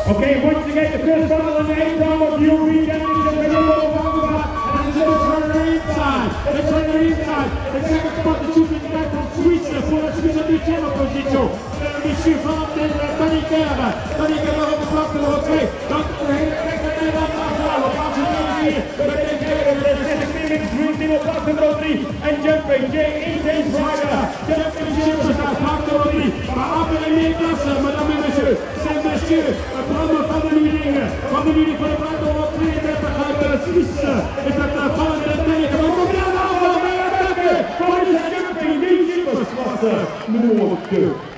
Okay, once again, the first battle in the 8th round of European Championship, and it's going to turn inside. They turn inside. The second spot, the shooting back from Svizzera, for la Svizzera di Cema position. Vicino vanaf de Tanikera. Tanikera op de vlakte nummer 2. Dan de hele trekker Nederland afhalen. Plaats in nummer 4. Met de tweede, de 16 minutes, green team op plaats nummer 3. En jumping, J.E.T. Ryder. Jumping, Superstar, plaats nummer 3. Maar af en meer klasse, madame et monsieur. Saint-Monsieur, het branden van de leidingen. Van de leiding van de branden op 32 uit de Suisse. Is het vallende Tanikera. Maar kom je aan de aanval, bij de attaque. Voor de jumping, die superklasse. Nummer 2.